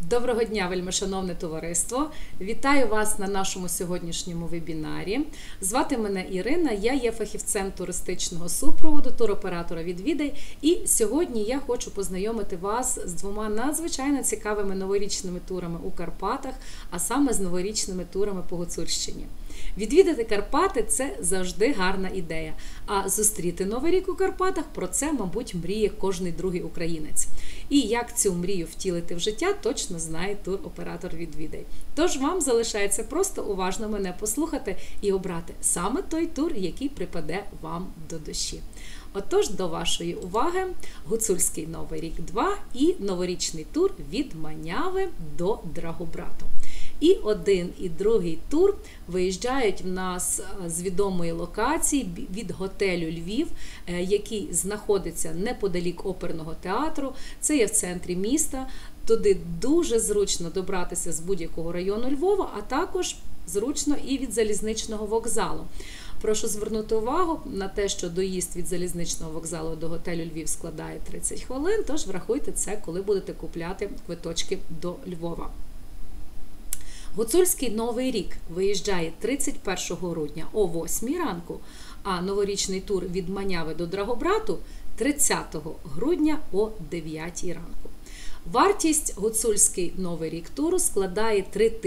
Доброго дня, вельмишановне товариство! Вітаю вас на нашому сьогоднішньому вебінарі. Звати мене Ірина, я є фахівцем туристичного супроводу, туроператора «Відвідай». І сьогодні я хочу познайомити вас з двома надзвичайно цікавими новорічними турами у Карпатах, а саме з новорічними турами по Гуцульщині. Відвідати Карпати – це завжди гарна ідея, а зустріти Новий рік у Карпатах – про це, мабуть, мріє кожний другий українець. І як цю мрію втілити в життя, точно знає туроператор «Відвідай». Тож вам залишається просто уважно мене послухати і обрати саме той тур, який припаде вам до душі. Отож, до вашої уваги Гуцульський Новий рік 2 і новорічний тур від Маняви до Драгобрату. І один, і другий тур виїжджають в нас з відомої локації від готелю Львів, який знаходиться неподалік оперного театру. Це є в центрі міста. Туди дуже зручно добратися з будь-якого району Львова, а також зручно і від залізничного вокзалу. Прошу звернути увагу на те, що доїзд від залізничного вокзалу до готелю Львів складає 30 хвилин, тож врахуйте це, коли будете купляти квиточки до Львова. Гуцульський Новий рік виїжджає 31 грудня о 8 ранку, а новорічний тур від Маняви до Драгобрату 30 грудня о 9 ранку. Вартість Гуцульський Новий рік туру складає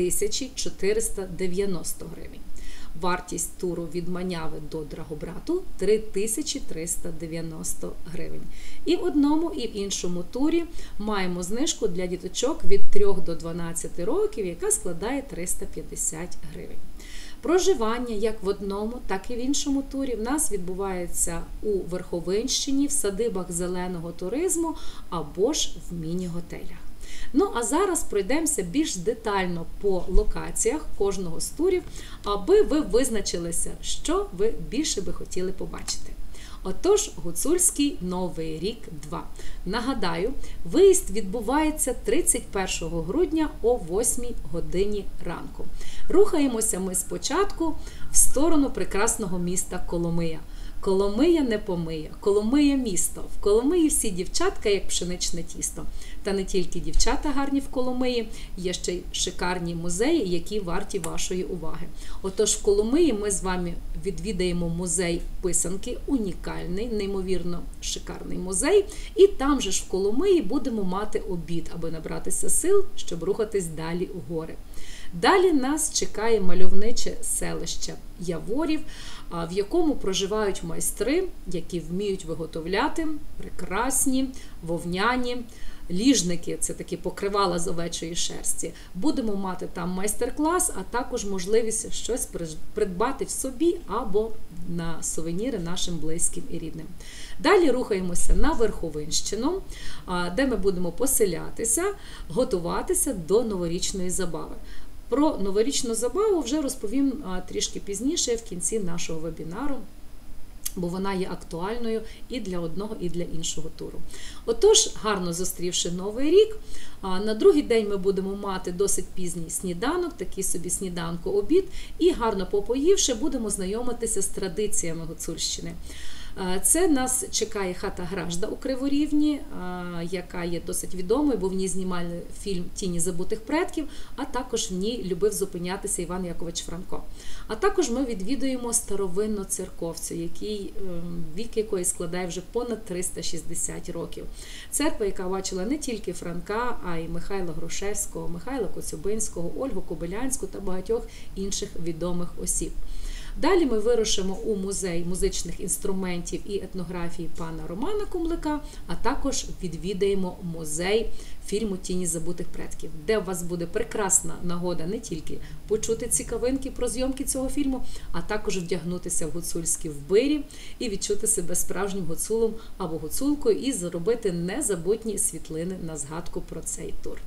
3490 гривень. Вартість туру від Маняви до Драгобрату – 3390 гривень. І в одному, і в іншому турі маємо знижку для діточок від 3 до 12 років, яка складає 350 гривень. Проживання як в одному, так і в іншому турі в нас відбувається у Верховинщині, в садибах зеленого туризму або ж в міні-готелях. Ну, а зараз пройдемося більш детально по локаціях кожного з турів, аби ви визначилися, що ви більше би хотіли побачити. Отож, Гуцульський Новий рік 2. Нагадаю, виїзд відбувається 31 грудня о 8 годині ранку. Рухаємося ми спочатку в сторону прекрасного міста Коломия. Коломия не помиє, Коломия місто. В Коломиї всі дівчатка, як пшеничне тісто. Та не тільки дівчата гарні в Коломиї, є ще й шикарні музеї, які варті вашої уваги. Отож, в Коломиї ми з вами відвідаємо музей писанки, унікальний, неймовірно шикарний музей. І там же ж в Коломиї будемо мати обід, аби набратися сил, щоб рухатись далі у гори. Далі нас чекає мальовниче селище Яворів, в якому проживають майстри, які вміють виготовляти прекрасні вовняні ліжники, це такі покривала з овечої шерсті. Будемо мати там майстер-клас, а також можливість щось придбати в собі або на сувеніри нашим близьким і рідним. Далі рухаємося на Верховинщину, де ми будемо поселятися, готуватися до новорічної забави. Про новорічну забаву вже розповім трішки пізніше, в кінці нашого вебінару, бо вона є актуальною і для одного, і для іншого туру. Отож, гарно зустрівши Новий рік, на другий день ми будемо мати досить пізній сніданок, такий собі сніданку-обід, і гарно попоївши, будемо знайомитися з традиціями Гуцульщини. Це нас чекає хата Гражда у Криворівні, яка є досить відомою, бо в ній знімали фільм «Тіні забутих предків», а також в ній любив зупинятися Іван Якович Франко. А також ми відвідуємо старовинну церковцю, вік якої складає вже понад 360 років. Церква, яка бачила не тільки Франка, а й Михайла Грушевського, Михайла Коцюбинського, Ольгу Кобилянську та багатьох інших відомих осіб. Далі ми вирушимо у музей музичних інструментів і етнографії пана Романа Кумлика, а також відвідаємо музей фільму «Тіні забутих предків», де у вас буде прекрасна нагода не тільки почути цікавинки про зйомки цього фільму, а також вдягнутися в гуцульські вбирі і відчути себе справжнім гуцулом або гуцулкою і зробити незабутні світлини на згадку про цей тур.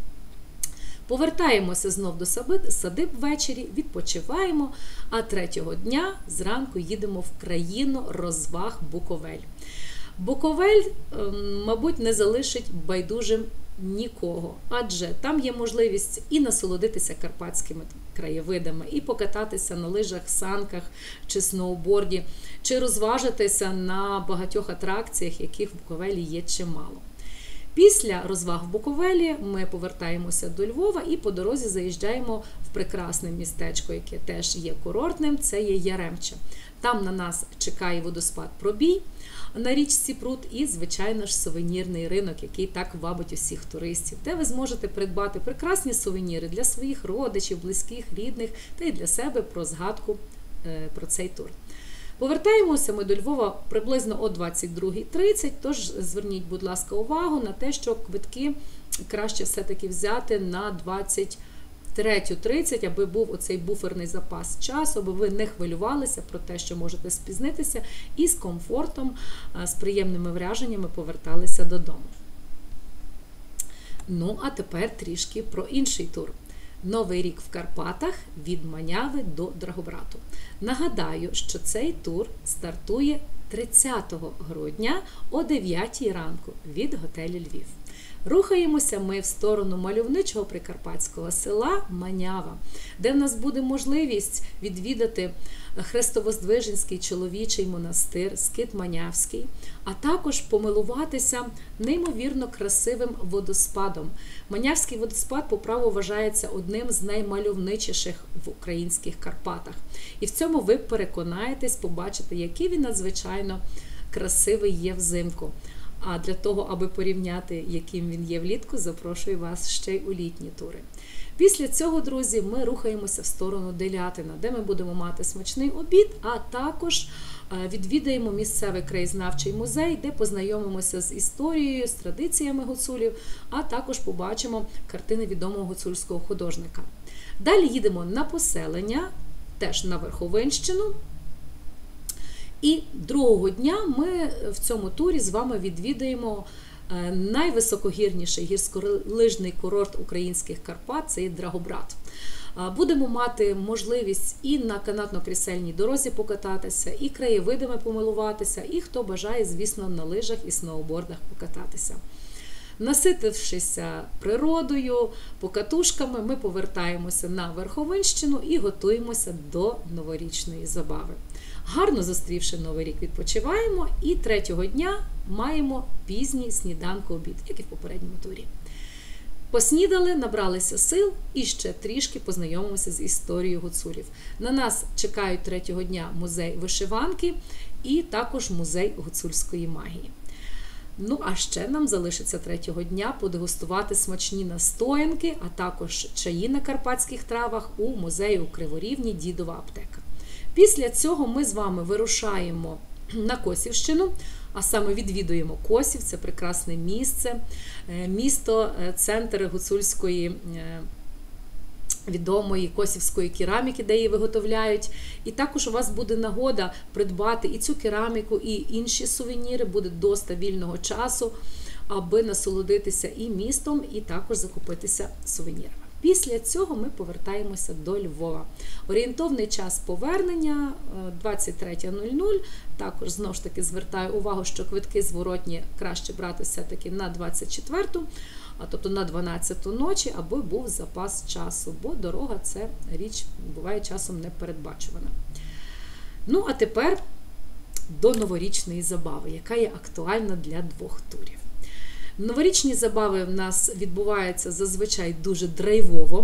Повертаємося знов до садиб ввечері, відпочиваємо, а третього дня зранку їдемо в країну розваг Буковель. Буковель, мабуть, не залишить байдужим нікого, адже там є можливість і насолодитися карпатськими краєвидами, і покататися на лижах, санках чи сноуборді, чи розважитися на багатьох атракціях, яких в Буковелі є чимало. Після розваг в Буковелі ми повертаємося до Львова і по дорозі заїжджаємо в прекрасне містечко, яке теж є курортним, це є Яремче. Там на нас чекає водоспад Пробій на річці Прут і, звичайно ж, сувенірний ринок, який так вабить усіх туристів, де ви зможете придбати прекрасні сувеніри для своїх родичів, близьких, рідних та й для себе про згадку про цей тур. Повертаємося ми до Львова приблизно о 22:30, тож зверніть, будь ласка, увагу на те, що квитки краще все-таки взяти на 23:30, аби був оцей буферний запас часу, аби ви не хвилювалися про те, що можете спізнитися, і з комфортом, з приємними враженнями поверталися додому. Ну, а тепер трішки про інший тур. Новий рік в Карпатах від Маняви до Драгобрату. Нагадаю, що цей тур стартує 30 грудня о 9 ранку від готелю Львів. Рухаємося ми в сторону мальовничого прикарпатського села Манява, де в нас буде можливість відвідати Хрестовоздвиженський чоловічий монастир Скит-Манявський, а також помилуватися неймовірно красивим водоспадом. Манявський водоспад по праву вважається одним з наймальовничіших в українських Карпатах. І в цьому ви переконаєтесь, побачите, який він надзвичайно красивий є взимку. А для того, аби порівняти, яким він є влітку, запрошую вас ще й у літні тури. Після цього, друзі, ми рухаємося в сторону Делятина, де ми будемо мати смачний обід, а також відвідаємо місцевий краєзнавчий музей, де познайомимося з історією, з традиціями гуцулів, а також побачимо картини відомого гуцульського художника. Далі їдемо на поселення, теж на Верховинщину. І другого дня ми в цьому турі з вами відвідаємо найвисокогірніший гірськолижний курорт українських Карпат – це є Драгобрат. Будемо мати можливість і на канатно-крісельній дорозі покататися, і краєвидами помилуватися, і хто бажає, звісно, на лижах і сноубордах покататися. Наситившися природою, покатушками, ми повертаємося на Верховинщину і готуємося до новорічної забави. Гарно зустрівши Новий рік, відпочиваємо і третього дня маємо пізній сніданку-обід, як і в попередньому турі. Поснідали, набралися сил і ще трішки познайомимося з історією гуцулів. На нас чекають третього дня музей вишиванки і також музей гуцульської магії. Ну, а ще нам залишиться третього дня подегустувати смачні настоянки, а також чаї на карпатських травах у музеї у Криворівні «Дідова аптека». Після цього ми з вами вирушаємо на Косівщину, а саме відвідуємо Косів, це прекрасне місце, місто, центр гуцульської відомої косівської кераміки, де її виготовляють. І також у вас буде нагода придбати і цю кераміку, і інші сувеніри, буде доста вільного часу, аби насолодитися і містом, і також закупитися сувенірами. Після цього ми повертаємося до Львова. Орієнтовний час повернення 23:00. Також, знову ж таки, звертаю увагу, що квитки зворотні краще брати все-таки на 24-ту, тобто на 12-ту ночі, аби був запас часу, бо дорога – це річ, буває часом непередбачувана. Ну, а тепер до новорічної забави, яка є актуальна для двох турів. Новорічні забави в нас відбуваються зазвичай дуже драйвово,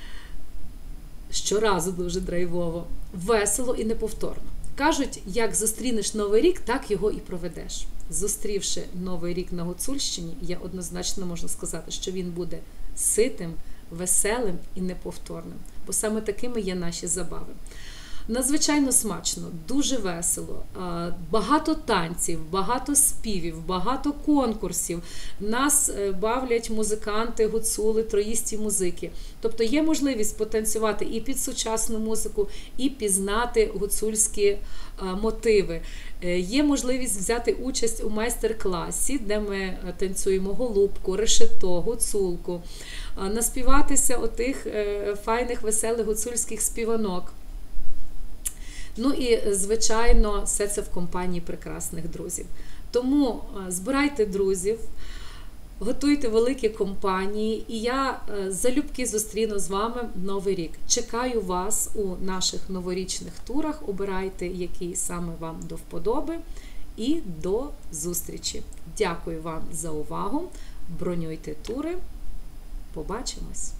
щоразу дуже драйвово, весело і неповторно. Кажуть, як зустрінеш Новий рік, так його і проведеш. Зустрівши Новий рік на Гуцульщині, я однозначно можу сказати, що він буде ситим, веселим і неповторним, бо саме такими є наші забави. Надзвичайно смачно, дуже весело, багато танців, багато співів, багато конкурсів. Нас бавлять музиканти, гуцули, троїсті музики. Тобто є можливість потанцювати і під сучасну музику, і пізнати гуцульські мотиви. Є можливість взяти участь у майстер-класі, де ми танцюємо голубку, решето, гуцулку, наспіватися отих файних, веселих гуцульських співанок. Ну і, звичайно, все це в компанії прекрасних друзів. Тому збирайте друзів, готуйте великі компанії, і я залюбки зустріну з вами Новий рік. Чекаю вас у наших новорічних турах, обирайте, який саме вам до вподоби, і до зустрічі. Дякую вам за увагу. Бронюйте тури. Побачимось!